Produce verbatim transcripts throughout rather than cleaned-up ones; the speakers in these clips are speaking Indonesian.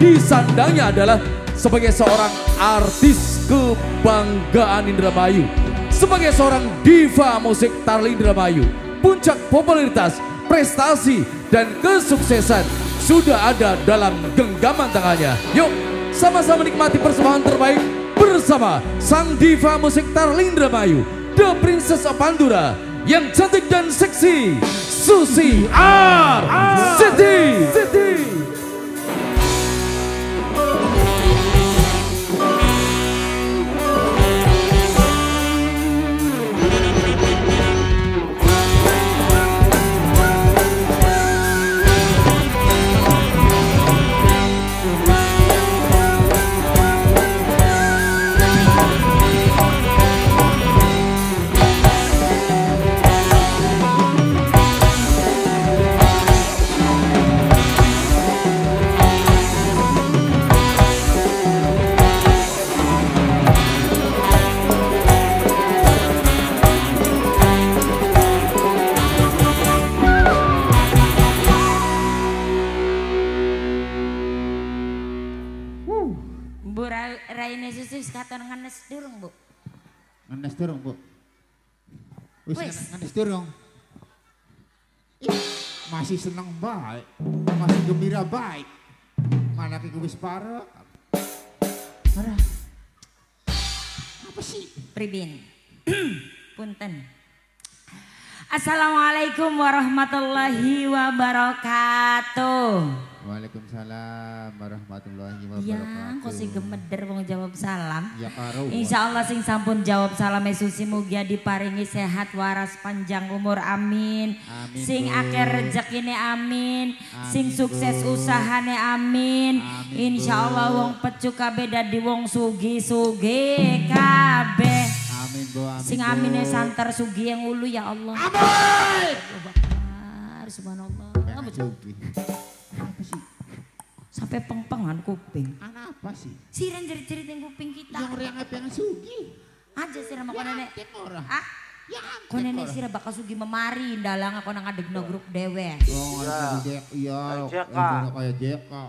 disandangnya adalah sebagai seorang artis kebanggaan Indramayu, sebagai seorang diva musik Tarli Indramayu. Puncak popularitas, prestasi, dan kesuksesan sudah ada dalam genggaman tangannya. Yuk, sama-sama nikmati persembahan terbaik bersama sang diva musik Tarli Indramayu, The Princess of Pandura, yang cantik dan seksi, Susi R. Siti. Raine Susi katon ngenes durung, Bu. Ngenes durung, Bu. Wis ngenes durung. Ih, masih seneng baik. Masih gembira baik. Mana ki wis parek. Parah. Apa sih? Pribin. Punten. Assalamualaikum warahmatullahi wabarakatuh. Waalaikumsalam warahmatullahi wabarakatuh. Ya, kok si gemeder wong jawab salam. Ya karo. Insyaallah sing sampun jawab salam Susi mugia diparingi sehat waras panjang umur amin. Amin. Sing akeh rezekine amin. Amin. Sing sukses bu. Usahane amin. Amin. Insyaallah wong pecu kabeh dadi wong sugi-sugi kabeh. Amin Bu. Amin. Sing amine santer sugi yang ulu ya Allah. Amin. Akbar, subhanallah. Apa sugi? Apa sih? Sampai peng-pengan kuping. Anak apa sih? Siren jerit-jerit yang kuping kita. Yang orang apa yang sugi? Aja sirah mako nenek. Ah? Ya ko nenek sirah bakal sugi memari ndalang aku nang ngadegno grup dewe. Oh, Jek, iya. Kayak Jeka.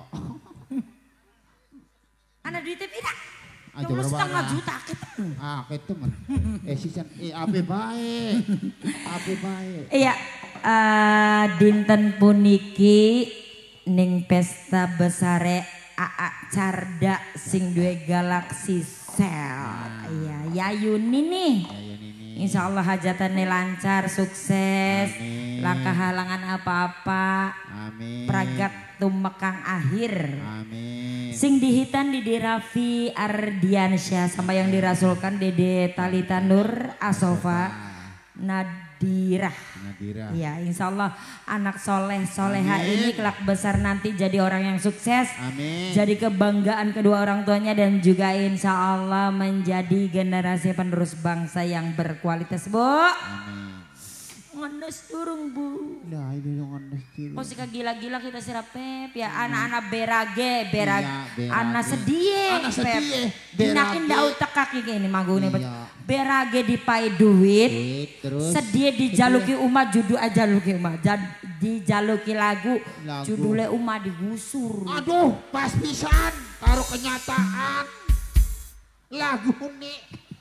Ana duitnya pira? Aja berapa? Setengah juta ketemu. Ah, ketemu. Eh sisan eh ape bae. Ape bae. Iya, uh, dinten puniki ning pesta besare A A Carda sing duwe Galaxy Cell. Iya, Yayuni nih. Insya Allah hajatannya lancar, sukses, langkah halangan apa-apa, pragat tumekang akhir. Amin. Sing dihitan Dede Raffi Ardiansyah sama yang dirasulkan Dede Talita Nur Asofa Nadirah. Nadirah. Ya, insya Allah anak soleh soleha ini kelak besar nanti jadi orang yang sukses. Amin. Jadi kebanggaan kedua orang tuanya dan juga insya Allah menjadi generasi penerus bangsa yang berkualitas, Bu. Amin. Ngenes durung Bu. Nah ini yang ngenes durung. Kok sih gila-gila kita sirap Pep ya anak-anak berage berage iya, anak sedih Pep dinakin daun tekak ini manggungnya iya. Berage dipai duit terus sedih dijaluki umat judu aja luki umat dijaluki lagu, lagu. Judulnya umat digusur. Aduh pas pisan karo kenyataan lagu nih.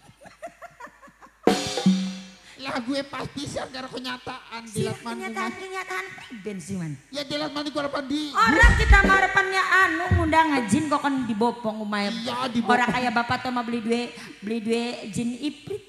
Lagu yang pasti sih karo kenyataan dilat mandi kenyataan kenyataan priben sih man ya dilat mandi karo pandi orang kita marepannya anu ngundang ngajin kok kan dibopong umay iya, orang kayak bapak tuh mah beli dua beli dua jin iprit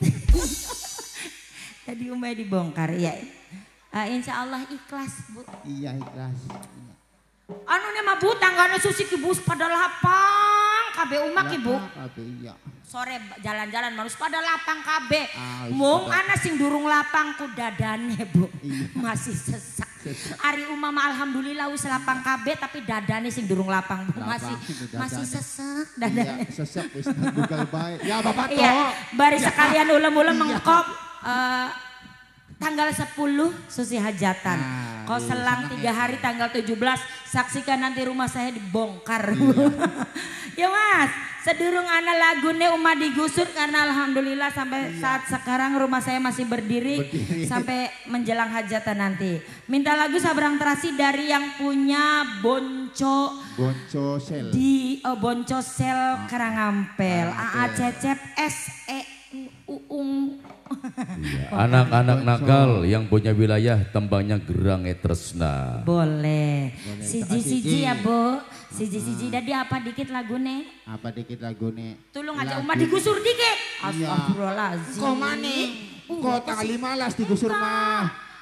tadi umay dibongkar ya uh, insya Allah ikhlas Bu iya ikhlas anu nih mah Bu tanggane Susi kibus pada lapang kabe umak ibu iya sore jalan-jalan manus pada lapang kabeh. Ah, mung ana sing durung lapang ku dadane Bu. Iya. Masih sesak. sesak. Ari umama alhamdulillah wis lapang kabeh tapi dadane sing durung lapang Bu. Masih lapang, masih sesak dadane. Iya, sesak wis Google bae. Ya Bapak toh. Iya, bari sekalian ulem-ulem mengkop uh, tanggal sepuluh Susi hajatan. Nah, kau selang tiga ya. Hari tanggal tujuh belas saksikan nanti rumah saya dibongkar. Iya. Ya Mas, sedurung ana lagune umat digusur karena alhamdulillah sampai iya. Saat sekarang rumah saya masih berdiri, berdiri sampai menjelang hajatan nanti. Minta lagu Sabrang Terasi dari yang punya Bon Bonco. Bonco Sel. Di uh, Bonco Sel Karangampel. A A Cecep S E Uung. Iya, anak-anak nakal yang punya wilayah tembangnya Gerang Etresna. Boleh. Siji-siji ya Bu. Siji-siji tadi apa dikit lagune? Apa dikit lagune? Tolong aja umat digusur dikit. Iya. Astagfirullahaladzim. Kok mani? Kok tanggal lima belas digusur mah.